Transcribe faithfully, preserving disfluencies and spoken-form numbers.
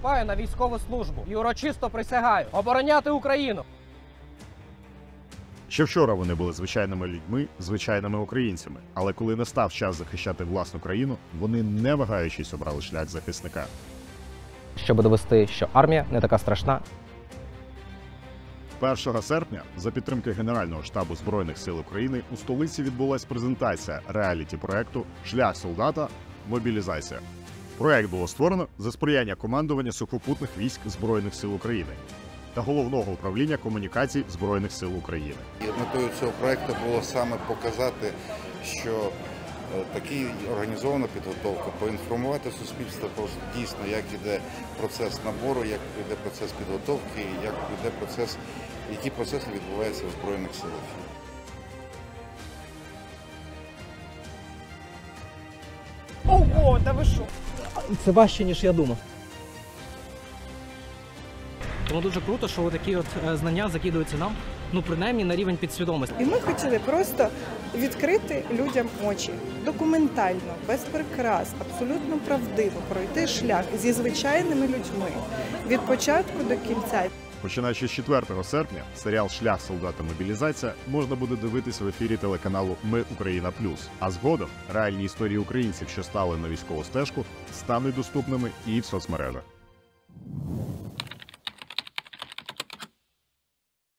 вступаю на військову службу і урочисто присягаю обороняти Україну. Ще вчора вони були звичайними людьми, звичайними українцями. Але коли настав час захищати власну країну, вони, не вагаючись, обрали шлях захисника. Щоб довести, що армія не така страшна. першого серпня за підтримки Генерального штабу Збройних сил України у столиці відбулась презентація реаліті-проекту «Шлях солдата. Мобілізація». Проект було створено за сприяння командування сухопутних військ Збройних сил України та Головного управління комунікацій Збройних сил України. Метою цього проекту було саме показати, що така організована підготовка, поінформувати суспільство про дійсно, як іде процес набору, як іде процес підготовки, як іде процес, які процеси відбуваються в Збройних силах. Ого, та ви що? Це важче, ніж я думав. Тому дуже круто, що такі от знання закидуються нам, ну принаймні на рівень підсвідомості. І ми хотіли просто відкрити людям очі, документально, без прикрас, абсолютно правдиво пройти шлях зі звичайними людьми від початку до кінця. Починаючи з четвертого серпня, серіал «Шлях солдата. Мобілізація» можна буде дивитися в ефірі телеканалу «Ми Україна Плюс». А згодом реальні історії українців, що стали на військову стежку, стануть доступними і в соцмережах.